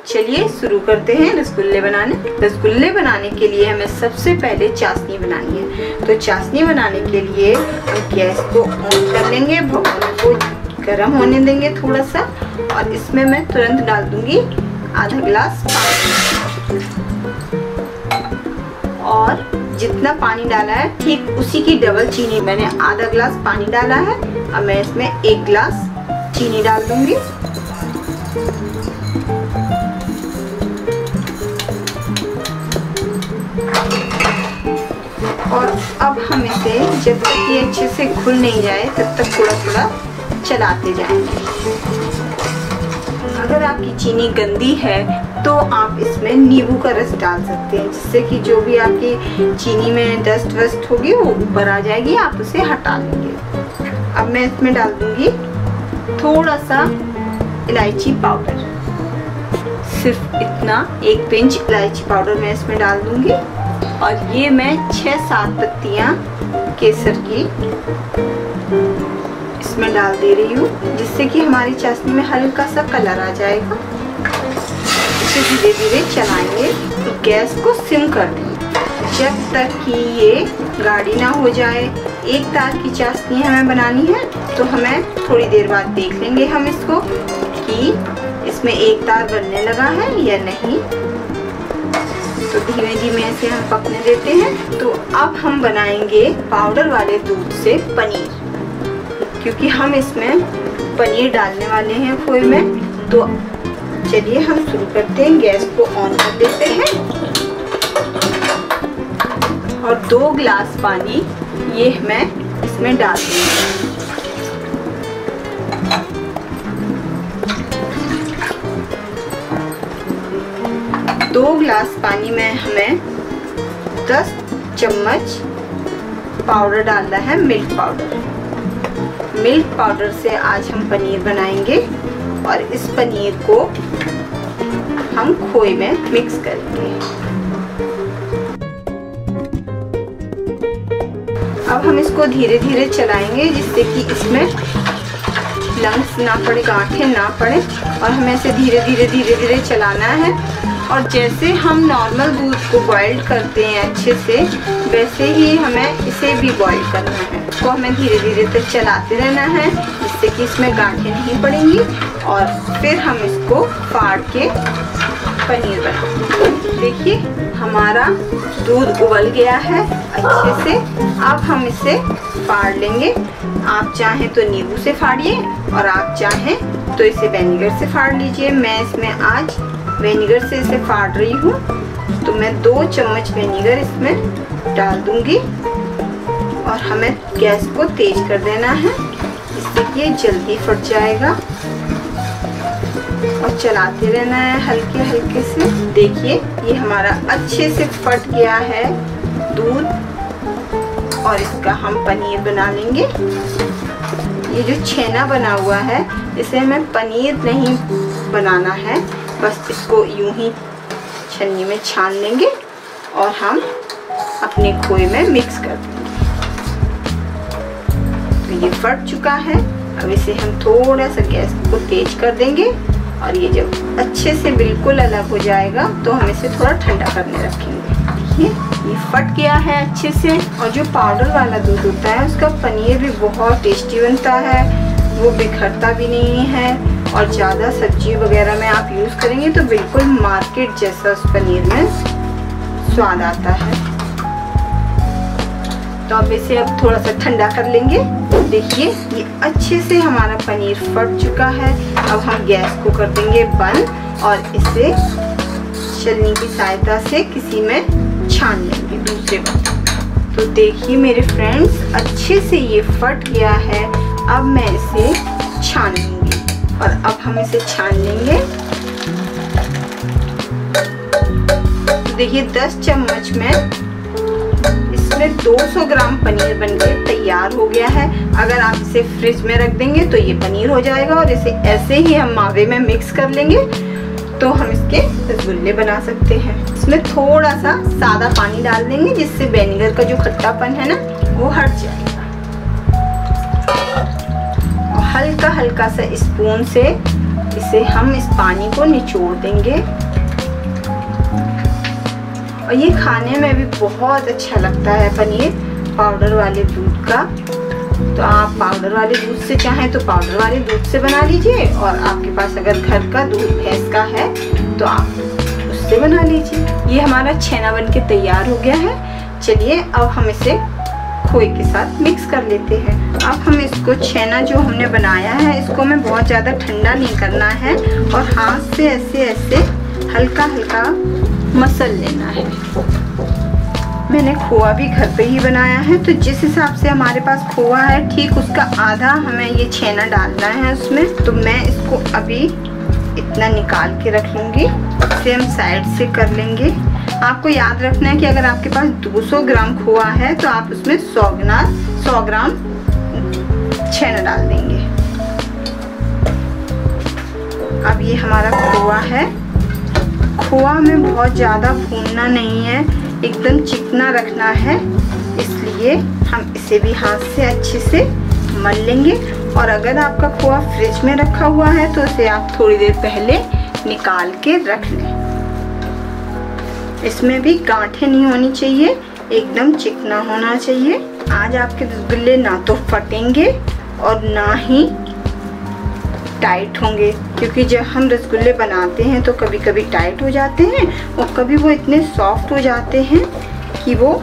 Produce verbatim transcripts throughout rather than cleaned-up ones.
चलिए शुरू करते हैं रसगुल्ले बनाने। रसगुल्ले बनाने के लिए हमें सबसे पहले चाशनी बनानी है। तो चाशनी बनाने के लिए हम गैस को ऑन कर लेंगे, भगोने को गर्म होने देंगे थोड़ा सा, और इसमें मैं तुरंत डाल दूंगी आधा गिलास पानी। और जितना पानी डाला है ठीक उसी की डबल चीनी, मैंने आधा गिलास पानी डाला है। अब मैं इसमें एक गिलास चीनी डाल दूंगी। और अब हम इसे जब तक ये अच्छे से घुल नहीं जाए तब तक थोड़ा थोड़ा चलाते जाएंगे। अगर आपकी चीनी गंदी है तो आप इसमें नींबू का रस डाल सकते हैं, जिससे कि जो भी आपकी चीनी में डस्ट वस्ट होगी वो ऊपर आ जाएगी, आप उसे हटा लेंगे। अब मैं इसमें डाल दूंगी थोड़ा सा इलायची पाउडर, सिर्फ इतना, एक पिंच इलायची पाउडर मैं इसमें डाल दूंगी। और ये मैं छह सात पत्तियां केसर की इसमें डाल दे रही हूँ, जिससे कि हमारी चाशनी में हल्का सा कलर आ जाएगा। इसे धीरे धीरे चलाएंगे, तो गैस को सिम कर देंगे जब तक कि ये गाढ़ी ना हो जाए। एक तार की चाशनी हमें बनानी है, तो हमें थोड़ी देर बाद देख लेंगे हम इसको कि इसमें एक तार बनने लगा है या नहीं। तो धीमे धीमे इसे हम पकने देते हैं। तो अब हम बनाएंगे पाउडर वाले दूध से पनीर, क्योंकि हम इसमें पनीर डालने वाले हैं खोए में। तो चलिए हम शुरू करते हैं, गैस को ऑन कर देते हैं। और दो गिलास पानी ये मैं इसमें डाल दूंगी। दो गिलास पानी में हमें दस चम्मच पाउडर डालना है, मिल्क पाउडर। मिल्क पाउडर से आज हम पनीर बनाएंगे और इस पनीर को हम खोए में मिक्स करेंगे। अब हम इसको धीरे धीरे चलाएंगे, जिससे कि इसमें लम्स ना पड़े, गांठें ना पड़े, और हमें इसे धीरे धीरे धीरे धीरे चलाना है। और जैसे हम नॉर्मल दूध को बॉइल करते हैं अच्छे से, वैसे ही हमें इसे भी बॉइल करना है। तो हमें धीरे धीरे तक चलाते रहना है, जिससे कि इसमें गांठें नहीं पड़ेंगी। और फिर हम इसको फाड़ के पनीर बनाएंगे। देखिए हमारा दूध उबल गया है अच्छे से। अब हम इसे फाड़ लेंगे। आप चाहें तो नींबू से फाड़िए, और आप चाहें तो इसे विनेगर से फाड़ लीजिए। मैं इसमें आज विनेगर से इसे फाड़ रही हूँ, तो मैं दो चम्मच विनेगर इसमें डाल दूंगी। और हमें गैस को तेज कर देना है, इससे कि ये जल्दी फट जाएगा। और चलाते रहना है हल्के हल्के से। देखिए ये हमारा अच्छे से फट गया है दूध, और इसका हम पनीर बना लेंगे। ये जो छेना बना हुआ है, इसे हमें पनीर नहीं बनाना है, बस इसको यूं ही छन्नी में छान लेंगे और हम अपने खोए में मिक्स कर देंगे। तो ये फट चुका है। अब इसे हम थोड़ा सा गैस को तेज कर देंगे, और ये जब अच्छे से बिल्कुल अलग हो जाएगा तो हम इसे थोड़ा ठंडा करने रखेंगे। देखिए ये फट गया है अच्छे से। और जो पाउडर वाला दूध होता है उसका पनीर भी बहुत टेस्टी बनता है, वो बिखरता भी नहीं है। और ज़्यादा सब्जी वगैरह में आप यूज़ करेंगे तो बिल्कुल मार्केट जैसा उस पनीर में स्वाद आता है। तो अब इसे अब थोड़ा सा ठंडा कर लेंगे। देखिए ये अच्छे से हमारा पनीर फट चुका है। अब हम गैस को कर देंगे बंद, और इसे छलनी की सहायता से किसी में छान लेंगे दूसरे बार। तो देखिए मेरे फ्रेंड्स अच्छे से ये फट गया है। अब मैं इसे छान लूँगी, और अब हम इसे छान लेंगे। तो देखिए दस चम्मच में इसमें दो सौ ग्राम पनीर बनकर तैयार हो गया है। अगर आप इसे फ्रिज में रख देंगे तो ये पनीर हो जाएगा, और इसे ऐसे ही हम मावे में मिक्स कर लेंगे तो हम इसके रसगुल्ले बना सकते हैं। इसमें थोड़ा सा सादा पानी डाल देंगे, जिससे विनेगर का जो खट्टापन है ना वो हट जाएगा। और हल्का हल्का सा स्पून से इसे हम इस पानी को निचोड़ देंगे। और ये खाने में भी बहुत अच्छा लगता है पनीर पाउडर वाले दूध का। तो आप पाउडर वाले दूध से चाहें तो पाउडर वाले दूध से बना लीजिए, और आपके पास अगर घर का दूध भैंस का है तो आप उससे बना लीजिए। ये हमारा छेना बन के तैयार हो गया है। चलिए अब हम इसे खोए के साथ मिक्स कर लेते हैं। अब हम इसको छेना जो हमने बनाया है इसको हमें बहुत ज़्यादा ठंडा नहीं करना है, और हाथ से ऐसे ऐसे हल्का हल्का मसल लेना है। मैंने खोआ भी घर पे ही बनाया है, तो जिस हिसाब से हमारे पास खोआ है ठीक उसका आधा हमें ये छेना डालना है उसमें। तो मैं इसको अभी इतना निकाल के रख लूँगी। इसे हम साइड से कर लेंगे। आपको याद रखना है कि अगर आपके पास दो सौ ग्राम खोआ है तो आप उसमें सौ ग्राम सौ ग्राम छेना डाल देंगे। अब ये हमारा खोआ है। खोआ में बहुत ज़्यादा भूनना नहीं है, एकदम चिकना रखना है, इसलिए हम इसे भी हाथ से अच्छे से मल लेंगे। और अगर आपका खोआ फ्रिज में रखा हुआ है तो उसे आप थोड़ी देर पहले निकाल के रख लें। इसमें भी गांठें नहीं होनी चाहिए, एकदम चिकना होना चाहिए। आज आपके रसगुल्ले ना तो फटेंगे और ना ही टाइट होंगे, क्योंकि जब हम रसगुल्ले बनाते हैं तो कभी कभी टाइट हो जाते हैं और कभी वो इतने सॉफ्ट हो जाते हैं कि वो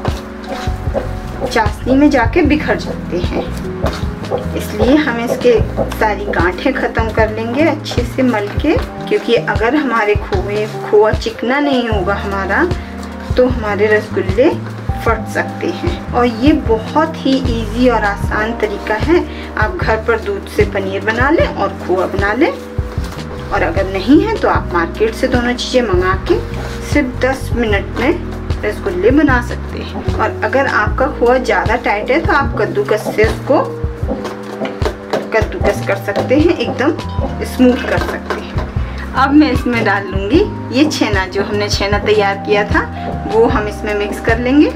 चाशनी में जाके बिखर जाते हैं। इसलिए हम इसके सारी गांठें ख़त्म कर लेंगे अच्छे से मल के, क्योंकि अगर हमारे खोए खोआ चिकना नहीं होगा हमारा तो हमारे रसगुल्ले फट सकते हैं। और ये बहुत ही इजी और आसान तरीका है। आप घर पर दूध से पनीर बना लें और खोआ बना लें, और अगर नहीं है तो आप मार्केट से दोनों चीज़ें मंगा के सिर्फ दस मिनट में रसगुल्ले बना सकते हैं। और अगर आपका खोआ ज़्यादा टाइट है तो आप कद्दूकस से उसको कद्दूकस कर सकते हैं, एकदम स्मूथ कर सकते हैं। अब मैं इसमें डाल लूँगी ये छेना, जो हमने छेना तैयार किया था वो हम इसमें मिक्स कर लेंगे।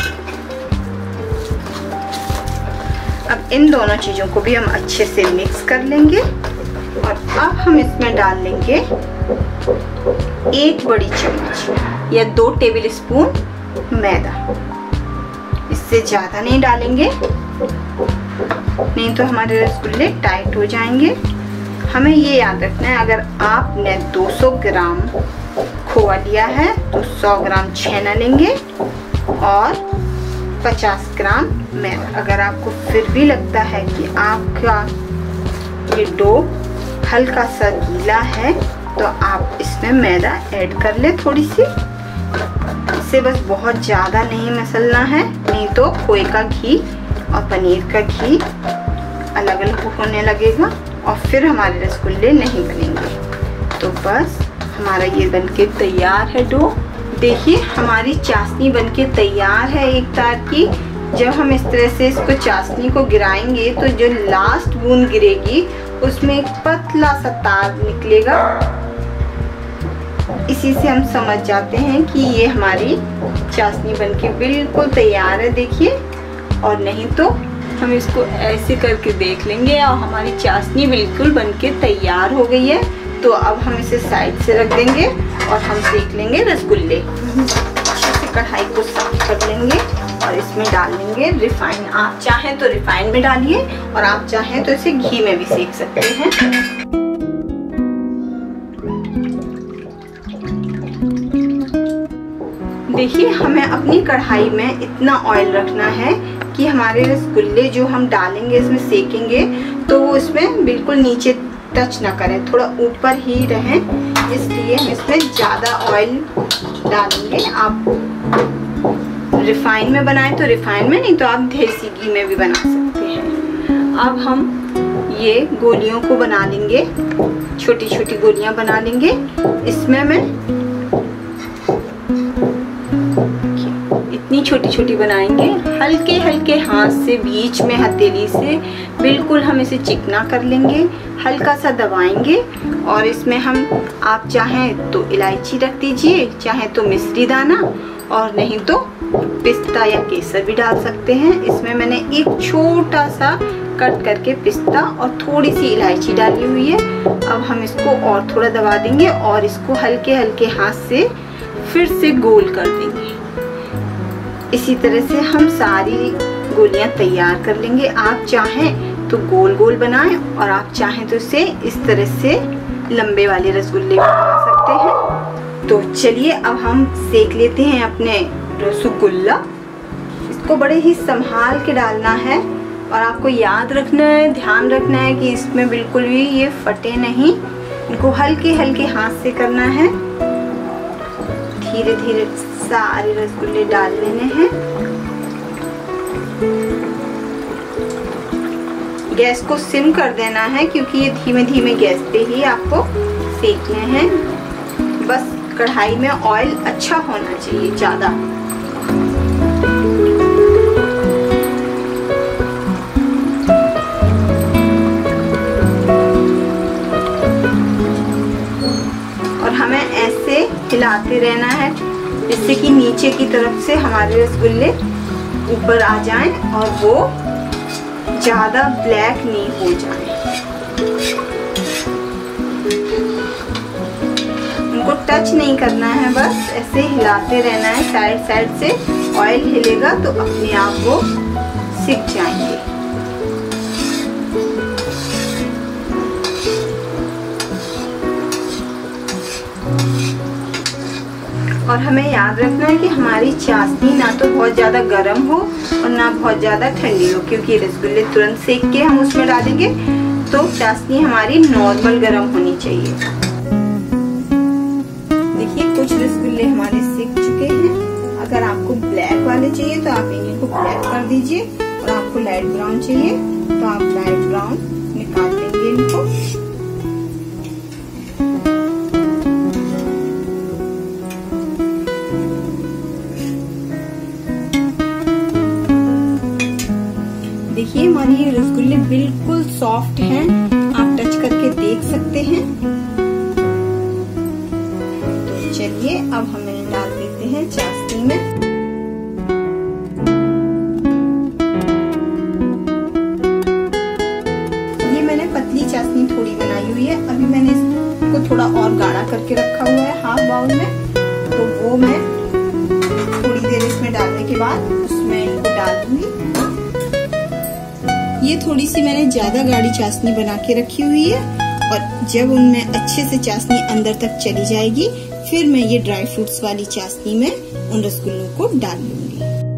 अब इन दोनों चीज़ों को भी हम अच्छे से मिक्स कर लेंगे। और अब हम इसमें डाल लेंगे एक बड़ी चम्मच या दो टेबल स्पून मैदा। इससे ज़्यादा नहीं डालेंगे, नहीं तो हमारे रसगुल्ले टाइट हो जाएंगे। हमें ये याद रखना है, अगर आपने दो सौ ग्राम खोआ लिया है तो सौ ग्राम छेना लेंगे और पचास ग्राम मैदा। अगर आपको फिर भी लगता है कि आपका ये डो हल्का सा गीला है तो आप इसमें मैदा ऐड कर ले थोड़ी सी। इसे बस बहुत ज़्यादा नहीं मसलना है, नहीं तो खोए का घी और पनीर का घी अलग अलग होने लगेगा और फिर हमारे रसगुल्ले नहीं बनेंगे। तो बस हमारा ये बनके तैयार है डो। देखिए हमारी चाशनी बनके तैयार है एक तार की। जब हम इस तरह से इसको चाशनी को गिराएंगे तो जो लास्ट बूंद गिरेगी उसमें एक पतला सा तार निकलेगा। इसी से हम समझ जाते हैं कि ये हमारी चाशनी बनके बिल्कुल तैयार है। देखिए, और नहीं तो हम इसको ऐसे करके देख लेंगे और हमारी चाशनी बिल्कुल बनके तैयार हो गई है। तो अब हम इसे साइड से रख देंगे और हम सेक लेंगे रसगुल्ले। अच्छे से कढ़ाई को साफ कर लेंगे और इसमें डाल लेंगे रिफाइन। आप चाहें तो रिफाइन में डालिए और आप चाहें तो इसे घी में भी सेक सकते हैं। देखिए, हमें अपनी कढ़ाई में इतना ऑयल रखना है कि हमारे रसगुल्ले जो हम डालेंगे इसमें सेकेंगे तो वो इसमें बिल्कुल नीचे टच ना करें, थोड़ा ऊपर ही रहें। इसलिए हम इसमें ज़्यादा ऑयल डालेंगे। आप रिफाइन में बनाएं तो रिफाइन में, नहीं तो आप देसी घी में भी बना सकते हैं। अब हम ये गोलियों को बना लेंगे, छोटी छोटी गोलियां बना लेंगे। इसमें मैं इतनी छोटी छोटी बनाएंगे, हल्के हल्के हाथ से बीच में हथेली से बिल्कुल हम इसे चिकना कर लेंगे, हल्का सा दबाएंगे। और इसमें हम आप चाहें तो इलायची रख दीजिए, चाहें तो मिश्री दाना, और नहीं तो पिस्ता या केसर भी डाल सकते हैं। इसमें मैंने एक छोटा सा कट करके पिस्ता और थोड़ी सी इलायची डाली हुई है। अब हम इसको और थोड़ा दबा देंगे और इसको हल्के हल्के हाथ से फिर से गोल कर देंगे। इसी तरह से हम सारी गोलियां तैयार कर लेंगे। आप चाहें तो गोल गोल बनाएं और आप चाहें तो इसे इस तरह से लंबे वाले रसगुल्ले बना सकते हैं। तो चलिए अब हम सेक लेते हैं अपने रसगुल्ला। इसको बड़े ही संभाल के डालना है और आपको याद रखना है, ध्यान रखना है कि इसमें बिल्कुल भी ये फटे नहीं। इनको हल्के हल्के हाथ से करना है। धीरे धीरे सारे रसगुल्ले डाल लेने हैं। गैस को सिम कर देना है क्योंकि ये धीमे धीमे गैस पे ही आपको सेकने हैं। बस कढ़ाई में ऑयल अच्छा होना चाहिए ज्यादा। और हमें ऐसे हिलाते रहना है जिससे कि नीचे की तरफ से हमारे रसगुल्ले ऊपर आ जाएं और वो ज्यादा ब्लैक नहीं हो जाए। उनको टच नहीं करना है, बस ऐसे हिलाते रहना है साइड साइड से। ऑयल हिलेगा तो अपने आप वो सिक जाएंगे। और हमें याद रखना है कि हमारी चाशनी ना तो बहुत ज़्यादा गर्म हो और ना बहुत ज़्यादा ठंडी हो, क्योंकि रसगुल्ले तुरंत सेक के हम उसमें डालेंगे तो चाशनी हमारी नॉर्मल गर्म होनी चाहिए। देखिए कुछ रसगुल्ले हमारे सेक चुके हैं। अगर आपको ब्लैक वाले चाहिए तो आप इन्हीं को ब्लैक कर दीजिए और आपको लाइट ब्राउन चाहिए तो आप लाइट ब्राउन निकाल देंगे इनको। देखिए हमारी ये रसगुल्ले बिल्कुल सॉफ्ट हैं, आप टच करके देख सकते हैं। तो चलिए अब हम इन्हें डाल देते हैं चाशनी में। ये मैंने पतली चाशनी थोड़ी बनाई हुई है। अभी मैंने इसको थोड़ा और गाढ़ा करके रखा हुआ है हाफ बाउल में, तो वो मैं थोड़ी देर इसमें डालने के बाद उसमें इनको डाल दूंगी। ये थोड़ी सी मैंने ज्यादा गाढ़ी चाशनी बना के रखी हुई है और जब उनमें अच्छे से चाशनी अंदर तक चली जाएगी फिर मैं ये ड्राई फ्रूट्स वाली चाशनी में उन रसगुल्लों को डाल लूंगी।